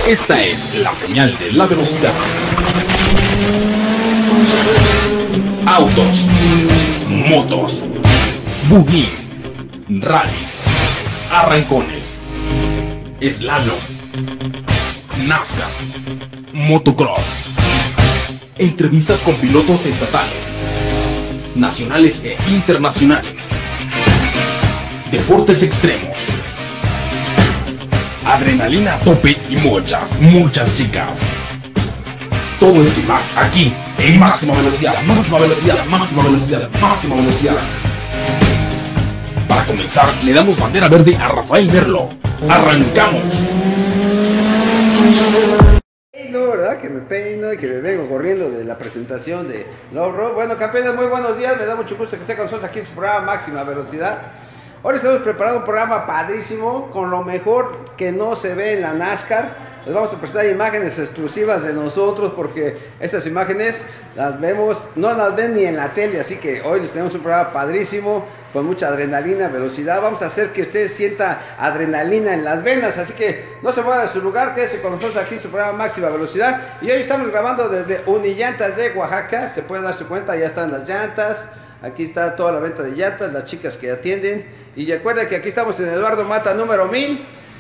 Esta es la señal de la velocidad. Autos, motos, buggies, rallies, arrancones, slalom, NASCAR, motocross, entrevistas con pilotos estatales, nacionales e internacionales, deportes extremos, adrenalina a tope y muchas chicas. Todo esto y más aquí en máxima velocidad, máxima velocidad, máxima velocidad, máxima velocidad. Para comenzar, le damos bandera verde a Rafael Merlo. ¡Arrancamos! No, ¿verdad? Que me peino y que me vengo corriendo de la presentación de Low Road. Bueno, campeones, muy buenos días. Me da mucho gusto que estén con nosotros aquí en su programa Máxima Velocidad. Hoy estamos preparando un programa padrísimo con lo mejor que no se ve en la NASCAR. Les vamos a presentar imágenes exclusivas de nosotros porque estas imágenes las vemos, no las ven ni en la tele, así que hoy les tenemos un programa padrísimo con mucha adrenalina, velocidad. Vamos a hacer que ustedes sientan adrenalina en las venas, así que no se vayan de su lugar, quédense con nosotros aquí en su programa Máxima Velocidad. Y hoy estamos grabando desde Unillantas de Oaxaca, se pueden darse cuenta, ya están las llantas. Aquí está toda la venta de llantas, las chicas que atienden. Y recuerden que aquí estamos en Eduardo Mata número 1000.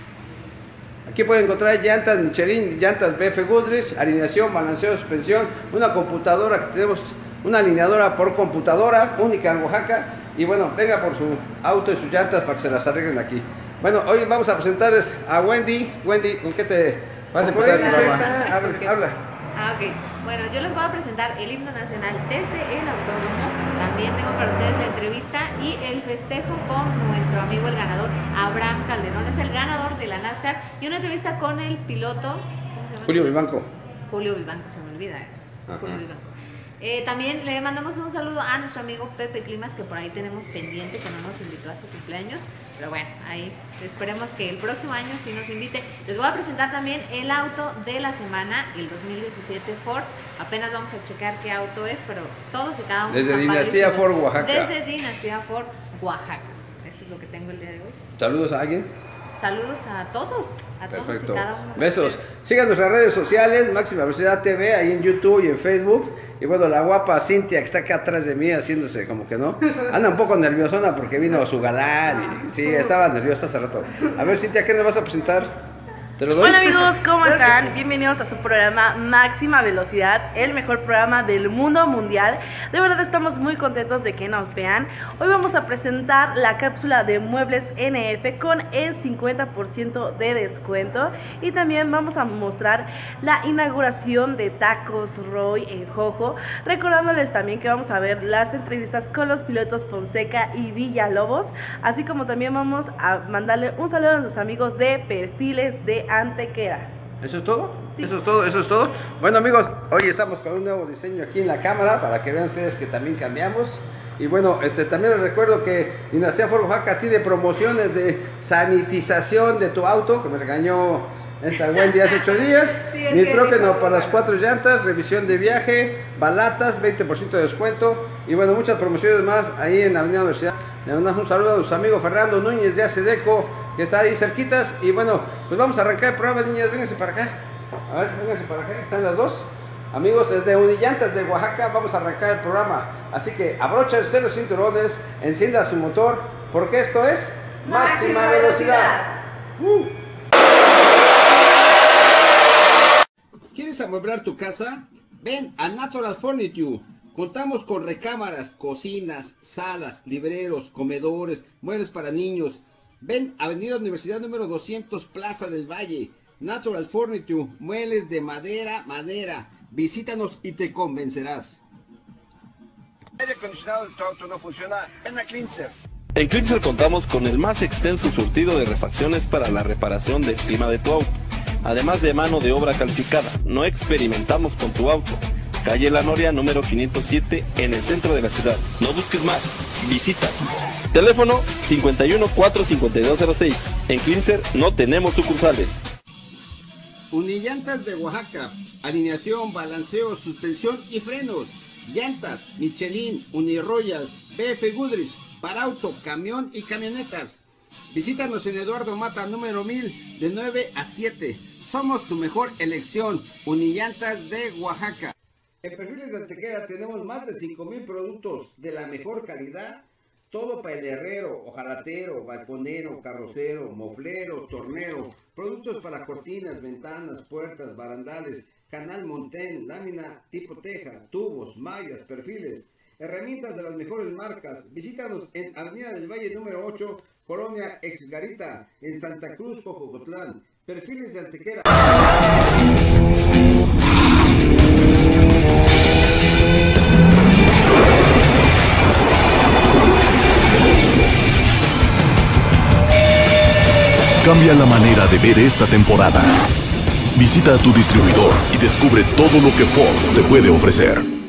Aquí pueden encontrar llantas Michelin, llantas BF Goodrich, alineación, balanceo, suspensión, una computadora, que tenemos una alineadora por computadora, única en Oaxaca. Y bueno, venga por su auto y sus llantas para que se las arreglen aquí. Bueno, hoy vamos a presentarles a Wendy. Wendy, ¿con qué te vas a empezar el programa? Habla. Ok. Bueno, yo les voy a presentar el himno nacional desde el autódromo. También tengo para ustedes la entrevista y el festejo con nuestro amigo el ganador, Abraham Calderón. Es el ganador de la NASCAR. Y una entrevista con el piloto, ¿cómo se llama? Julio Vivanco. Julio Vivanco, se me olvida. Julio Vivanco. También le mandamos un saludo a nuestro amigo Pepe Climas, que por ahí tenemos pendiente, que no nos invitó a su cumpleaños. Pero bueno, ahí esperemos que el próximo año sí nos invite. Les voy a presentar también el auto de la semana, el 2017 Ford. Apenas vamos a checar qué auto es, pero todos y cada uno. Desde Dinastía Ford, Oaxaca. Desde Dinastía Ford, Oaxaca. Eso es lo que tengo el día de hoy. Saludos a alguien. Saludos a todos. Perfecto. Todos y cada uno. Besos. Sigan nuestras redes sociales, Máxima Velocidad TV, ahí en YouTube y en Facebook. Y bueno, la guapa Cintia, que está acá atrás de mí, haciéndose como que no. Anda un poco nerviosona porque vino su galán y sí, estaba nerviosa hace rato. A ver, Cintia, ¿qué nos vas a presentar? ¿Te lo doy? Hola amigos, ¿cómo están? Bienvenidos a su programa Máxima Velocidad, el mejor programa del mundo mundial. De verdad estamos muy contentos de que nos vean. Hoy vamos a presentar la cápsula de muebles NF con el 50% de descuento. Y también vamos a mostrar la inauguración de Tacos Roy en Jojo. Recordándoles también que vamos a ver las entrevistas con los pilotos Fonseca y Villalobos. Así como también vamos a mandarle un saludo a nuestros amigos de Perfiles de Antequera. ¿Eso es todo? Sí. ¿Eso es todo? ¿Eso es todo? Bueno amigos, hoy estamos con un nuevo diseño aquí en la cámara para que vean ustedes que también cambiamos. Y bueno, también les recuerdo que Dinastía Ford Oaxaca tiene promociones de sanitización de tu auto, que me regañó esta Wendy hace 8 días. Sí, nitrógeno para las 4 llantas, revisión de viaje, balatas, 20% de descuento. Y bueno, muchas promociones más ahí en la Avenida Universidad. Le mandamos un saludo a nuestro amigo Fernando Núñez de Acedeco, que está ahí cerquitas. Y bueno, pues vamos a arrancar el programa, niñas. Vénganse para acá. A ver, vénganse para acá. Están las dos. Amigos, desde Unillantas de Oaxaca vamos a arrancar el programa. Así que abróchense los cinturones, encienda su motor, porque esto es Máxima Velocidad. ¿Quieres amueblar tu casa? Ven a Natural Furniture. Contamos con recámaras, cocinas, salas, libreros, comedores, muebles para niños. Ven, Avenida Universidad número 200, Plaza del Valle. Natural Furniture, muebles de madera. Visítanos y te convencerás. ¿Aire acondicionado de tu auto no funciona? Ven a Cleanser. En Cleanser contamos con el más extenso surtido de refacciones para la reparación del clima de tu auto. Además de mano de obra calificada, no experimentamos con tu auto. Calle La Noria, número 507, en el centro de la ciudad. No busques más, visita. Teléfono 51-45206. En Cleanser no tenemos sucursales. Unillantas de Oaxaca. Alineación, balanceo, suspensión y frenos. Llantas, Michelin, Uniroyal, BF Goodrich, para auto, camión y camionetas. Visítanos en Eduardo Mata número 1000 de 9 a 7. somos tu mejor elección. Unillantas de Oaxaca. En Perfiles de Antequera tenemos más de 5,000 productos de la mejor calidad. Todo para el herrero, hojalatero, balconero, carrocero, moflero, tornero. Productos para cortinas, ventanas, puertas, barandales, canal montén, lámina tipo teja, tubos, mallas, perfiles. Herramientas de las mejores marcas. Visítanos en Avenida del Valle número 8, Colonia Exgarita, en Santa Cruz, Jococotlán. Perfiles de Antequera. Cambia la manera de ver esta temporada. Visita a tu distribuidor y descubre todo lo que Ford te puede ofrecer.